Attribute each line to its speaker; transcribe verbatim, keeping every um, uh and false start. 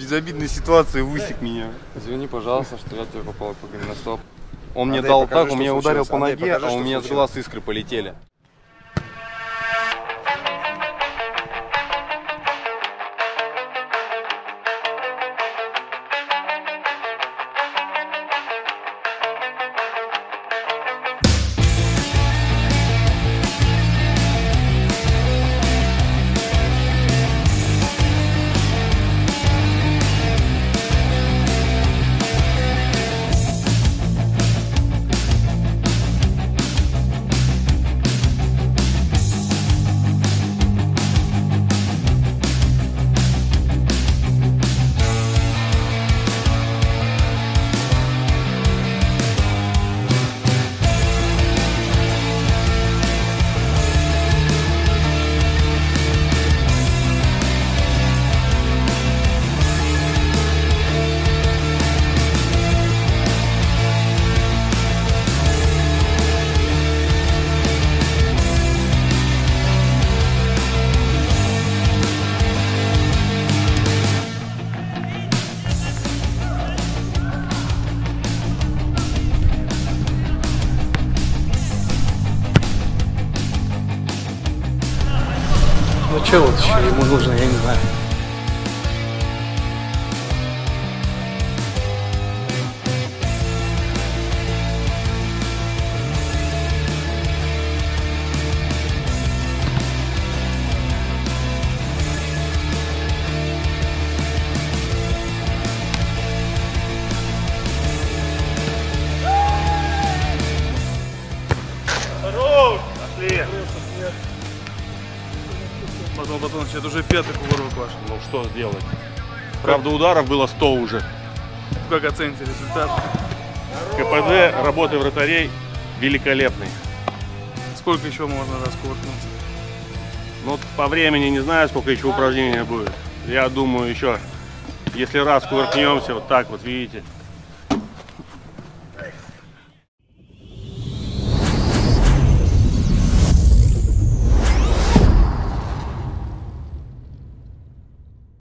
Speaker 1: безобидной ситуации высек меня.
Speaker 2: Извини, пожалуйста, что я тебе попал по голеностоп.
Speaker 1: Он мне дал так, он меня ударил по ноге, а у меня с глаз искры полетели.
Speaker 3: Ну что вот еще ему нужно, я не знаю.
Speaker 4: Здорово! Пошли! Батон Батонович, это уже пятый кувырок ваш.
Speaker 5: Ну что сделать? Правда, ударов было сто уже.
Speaker 4: Как оцените результат?
Speaker 5: КПД, работы вратарей великолепный.
Speaker 4: Сколько еще можно раз кувыркнуться?
Speaker 5: Ну, по времени не знаю, сколько еще упражнений будет. Я думаю, еще, если раз кувыркнемся, вот так вот, видите,